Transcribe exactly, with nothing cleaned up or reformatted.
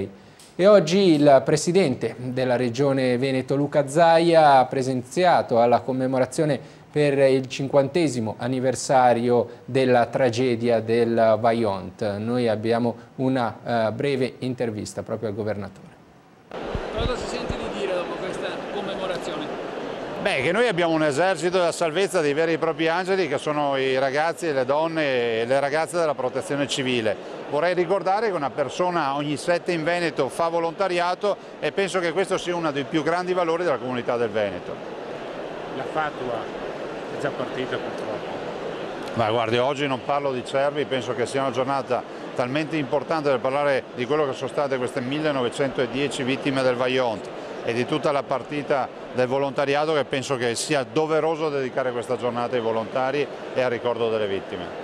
E oggi il presidente della Regione Veneto Luca Zaia ha presenziato alla commemorazione per il cinquantesimo anniversario della tragedia del Vajont. Noi abbiamo una uh, breve intervista proprio al governatore. Cosa si sente di dire dopo questa commemorazione? Beh, che noi abbiamo un esercito della salvezza dei veri e propri angeli che sono i ragazzi, le donne e le ragazze della protezione civile. Vorrei ricordare che una persona ogni sette in Veneto fa volontariato e penso che questo sia uno dei più grandi valori della comunità del Veneto. La fatua è già partita purtroppo. Ma guardi, oggi non parlo di Cervi, penso che sia una giornata talmente importante per parlare di quello che sono state queste millenovecentodieci vittime del Vajont e di tutta la partita del volontariato, che penso che sia doveroso dedicare questa giornata ai volontari e al ricordo delle vittime.